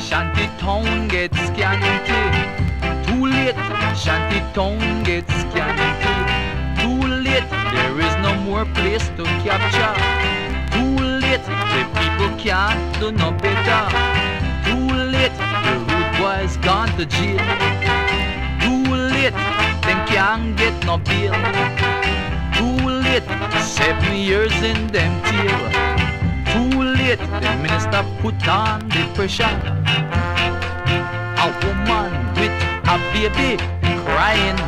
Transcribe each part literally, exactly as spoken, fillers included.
Shanty town gets scanty. Too late, Shanty town gets scanty. Too late, there is no more place to capture. Too late, the people can't do no better. Too late, the rude boys gone to jail. Too late, them can't get no bail. Too late, seven years in them jail. Too late, the minister put on the pressure. A woman with a baby crying.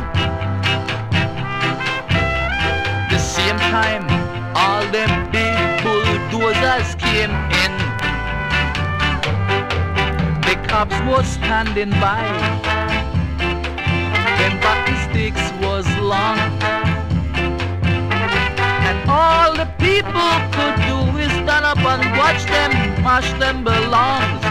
The same time, all them big bulldozers came in. The cops was standing by. Them battle sticks was long. And all the people could do is stand up and watch them mash them belongs.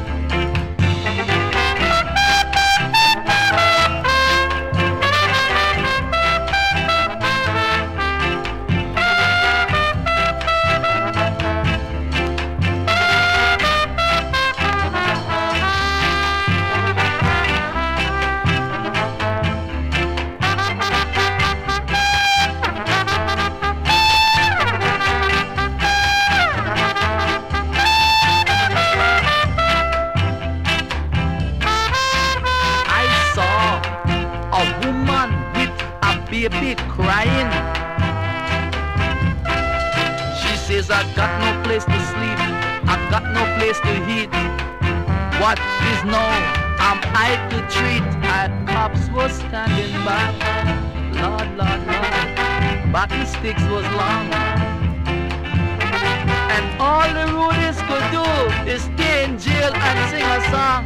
A woman with a baby crying. She says, I got no place to sleep, I got no place to eat. What is now am I to treat? And cops was standing by. Lord, Lord, Lord, battle sticks was long. And all the rudies could do is stay in jail and sing a song.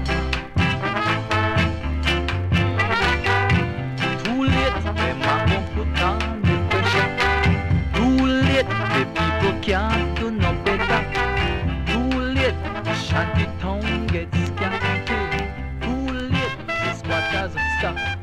Can't do no better. Too late, Shanty town gets scanty. Too late, the squatters stop.